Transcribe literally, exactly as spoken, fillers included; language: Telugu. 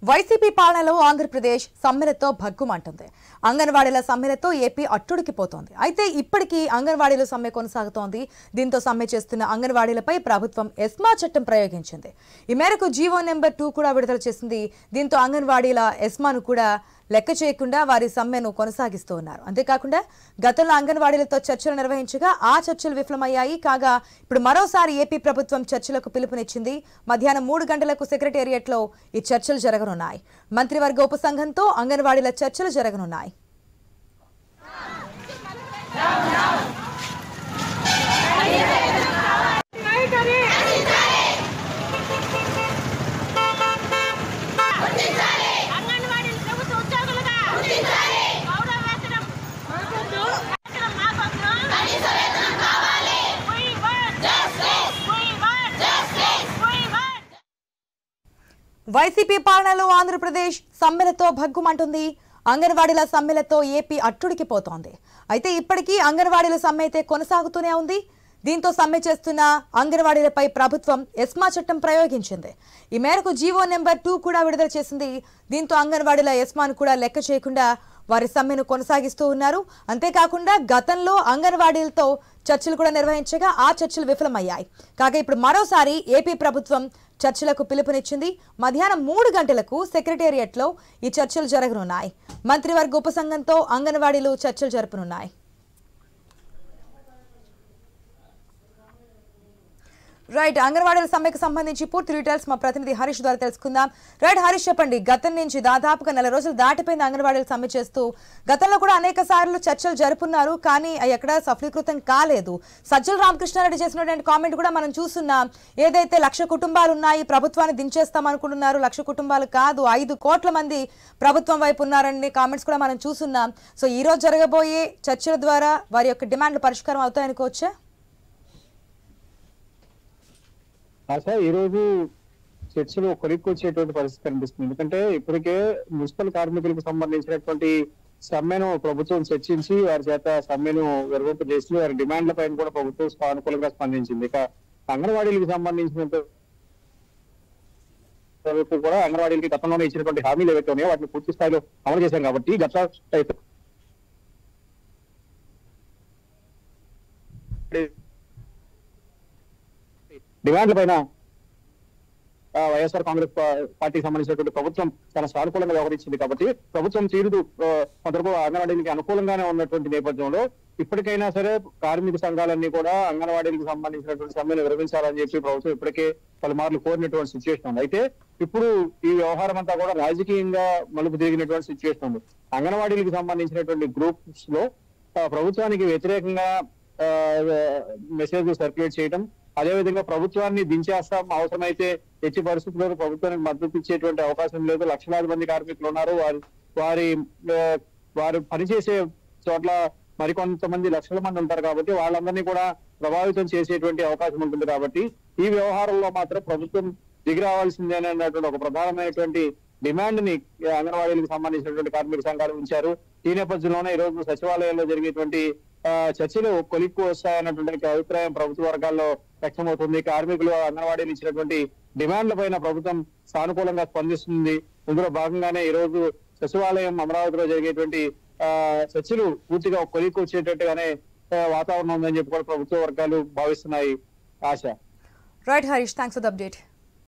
వైసీపీ పాలనలో ఆంధ్రప్రదేశ్ సమ్మెలతో భగ్గుమంటుంది. అంగన్వాడీల సమ్మెలతో ఏపీ అట్టుడికిపోతోంది. అయితే ఇప్పటికీ అంగన్వాడీల సమ్మె కొనసాగుతోంది. దీంతో సమ్మె చేస్తున్న అంగన్వాడీలపై ప్రభుత్వం ఎస్మా చట్టం ప్రయోగించింది. ఈ మేరకు జీవో నెంబర్ టూ కూడా విడుదల చేసింది. దీంతో అంగన్వాడీల ఎస్మాను కూడా లెక్క చేయకుండా వారి సమ్మెను కొనసాగిస్తూ ఉన్నారు. అంతేకాకుండా గతంలో అంగన్వాడీలతో చర్చలు నిర్వహించగా ఆ చర్చలు విఫలమయ్యాయి. కాగా ఇప్పుడు మరోసారి ఏపీ ప్రభుత్వం చర్చలకు పిలుపునిచ్చింది. మధ్యాహ్నం మూడు గంటలకు సెక్రటేరియట్లో ఈ చర్చలు జరగనున్నాయి. మంత్రివర్గ ఉపసంఘంతో అంగన్వాడీల చర్చలు జరగనున్నాయి. వైసీపీ పాలనలో ఆంధ్రప్రదేశ్ సమ్మెలతో భగ్గుమంటుంది. అంగన్వాడీల సమ్మెలతో ఏపీ అట్టుడికిపోతోంది. అయితే ఇప్పటికీ అంగన్వాడీల సమ్మె అయితే కొనసాగుతూనే ఉంది. దీంతో సమ్మె చేస్తున్న అంగన్వాడీలపై ప్రభుత్వం ఎస్మా చట్టం ప్రయోగించింది. ఈ మేరకు జీవో నెంబర్ టూ కూడా విడుదల చేసింది. దీంతో అంగన్వాడీల ఎస్మాను కూడా లెక్క చేయకుండా వారి సమ్మెను కొనసాగిస్తూ ఉన్నారు. అంతేకాకుండా గతంలో అంగన్వాడీలతో చర్చలు కూడా నిర్వహించగా ఆ చర్చలు విఫలమయ్యాయి. కాగా ఇప్పుడు మరోసారి ఏపీ ప్రభుత్వం చర్చలకు పిలుపునిచ్చింది. మధ్యాహ్నం మూడు గంటలకు సెక్రటేరియట్లో ఈ చర్చలు జరగనున్నాయి. మంత్రివర్గ ఉపసంఘంతో అంగన్వాడీలు చర్చలు జరపనున్నాయి. రైట్, అంగన్వాడీల సమ్మెకు సంబంధించి పూర్తి డీటెయిల్స్ మా ప్రతినిధి హరీష్ ద్వారా తెలుసుకుందాం. రైట్ హరీష్, చెప్పండి. గతం నుంచి దాదాపుగా నెల రోజులు దాటిపోయింది అంగన్వాడీలు సమ్మె చేస్తూ. గతంలో కూడా అనేక సార్లు చర్చలు జరుపున్నారు, కానీ ఎక్కడ సఫలీకృతం కాలేదు. సజ్జల రామకృష్ణారెడ్డి చేసినటువంటి కామెంట్ కూడా మనం చూస్తున్నాం. ఏదైతే లక్ష కుటుంబాలు ఉన్నాయి, ప్రభుత్వాన్ని దించేస్తాం అనుకుంటున్నారు, లక్ష కుటుంబాలు కాదు, ఐదు కోట్ల మంది ప్రభుత్వం వైపు ఉన్నారని కామెంట్స్ కూడా మనం చూస్తున్నాం. సో ఈ రోజు జరగబోయే చర్చల ద్వారా వారి యొక్క డిమాండ్లు పరిష్కారం అవుతాయనుకోవచ్చా? ఆశ ఈ రోజు చర్చలు కొలిక్కి వచ్చేటువంటి పరిస్థితి కనిపిస్తుంది. ఎందుకంటే ఇప్పటికే మున్సిపల్ కార్మికులకు సంబంధించినటువంటి సమ్మెను ప్రభుత్వం చర్చించి వారి చేత సమ్మెను విరమింపు చేసి వారి డిమాండ్ల పైన కూడా ప్రభుత్వం సానుకూలంగా స్పందించింది. ఇక అంగన్వాడీలకు సంబంధించినంత కూడా అంగన్వాడీలకి గతంలోనే ఇచ్చినటువంటి హామీలు ఏవైతే ఉన్నాయో వాటిని పూర్తి స్థాయిలో అమలు చేశాం కాబట్టి గత డిమాండ్ల పైన వైఎస్ఆర్ కాంగ్రెస్ పార్టీకి సంబంధించినటువంటి ప్రభుత్వం చాలా సానుకూలంగా వ్యవహరించింది. కాబట్టి ప్రభుత్వం తీరుదు కొంతవరకు అంగన్వాడీలకి అనుకూలంగానే ఉన్నటువంటి నేపథ్యంలో ఇప్పటికైనా సరే కార్మిక సంఘాలన్నీ కూడా అంగన్వాడీలకు సంబంధించినటువంటి సమ్మెను విరమించాలని చెప్పి ప్రభుత్వం ఇప్పటికే పలుమార్లు కోరినటువంటి సిచ్యువేషన్ ఉంది. అయితే ఇప్పుడు ఈ వ్యవహారం అంతా కూడా రాజకీయంగా మలుపు తిరిగినటువంటి సిచ్యువేషన్ ఉంది. అంగన్వాడీలకు సంబంధించినటువంటి గ్రూప్స్ లో ప్రభుత్వానికి వ్యతిరేకంగా మెసేజ్ సర్క్యులేట్ చేయడం, అదేవిధంగా ప్రభుత్వాన్ని దించేస్తాం, అవసరమైతే ఎట్టి పరిస్థితుల్లో ప్రభుత్వానికి మద్దతు ఇచ్చేటువంటి అవకాశం లేదు, లక్షలాది మంది కార్మికులు ఉన్నారు, వారి వారి వారు పనిచేసే చోట్ల మరికొంతమంది లక్షల మంది ఉంటారు కాబట్టి వాళ్ళందరినీ కూడా ప్రభావితం చేసేటువంటి అవకాశం ఉంటుంది. కాబట్టి ఈ వ్యవహారంలో మాత్రం ప్రభుత్వం దిగి రావాల్సిందే అన్నటువంటి ఒక ప్రధానమైనటువంటి డిమాండ్ ని అంగన్వాడీలకు సంబంధించినటువంటి కార్మిక సంఘాలు ఉంచారు. ఈ నేపథ్యంలోనే ఈ రోజు సచివాలయంలో జరిగేటువంటి చర్చలు కొలిక్కు వస్తాయన్నటువంటి అభిప్రాయం ప్రభుత్వ వర్గాల్లో వ్యక్తమవుతుంది. కార్మికులు అంగన్వాడీలు ఇచ్చినటువంటి డిమాండ్ల పైన ప్రభుత్వం సానుకూలంగా స్పందిస్తుంది. ఇందులో భాగంగానే ఈ రోజు సచివాలయం అమరావతిలో జరిగేటువంటి ఆ చర్చలు పూర్తిగా కొలిక్కు వచ్చేటట్టుగానే వాతావరణం ఉందని చెప్పి కూడా ప్రభుత్వ వర్గాలు భావిస్తున్నాయి. ఆశ. Right Harish, thanks for the update.